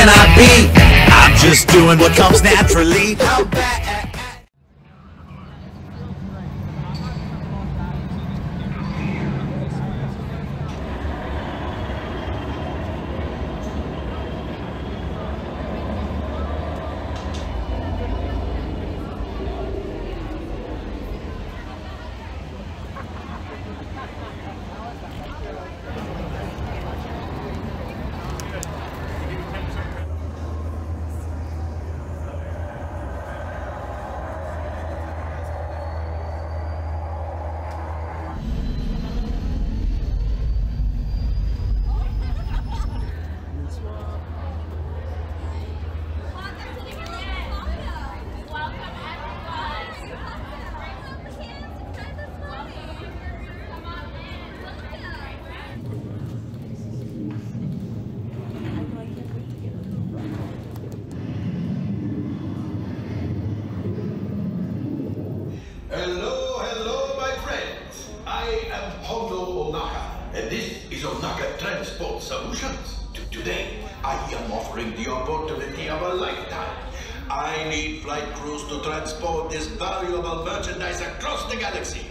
can I be? I'm just doing what comes naturally. How bad? Hello, my friends. I am Hondo Onaka, and this is Onaka Transport Solutions. Today, I am offering the opportunity of a lifetime. I need flight crews to transport this valuable merchandise across the galaxy.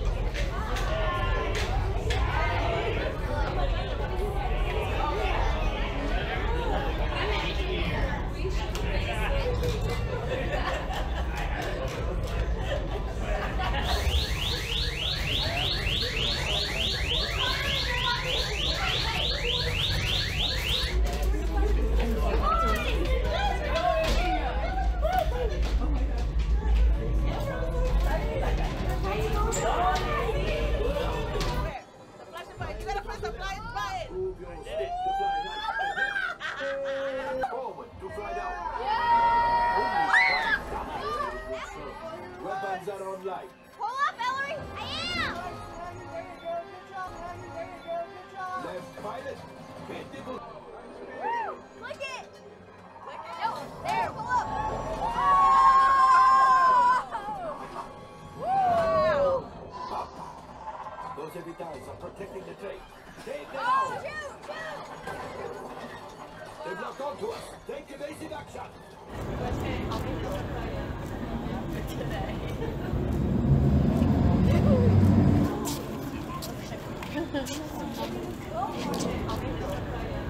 Pull up, Ellery! I am! Left pilot, vertical. Click it! No, there, pull up! Wow! Those heavy guys are protecting the train. Take them Oh, out! shoot! They've locked onto us. Take evasive action. Today.